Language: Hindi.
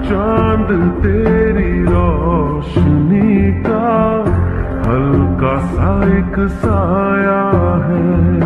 चांद तेरी रोशनी का हल्का सा एक साया है।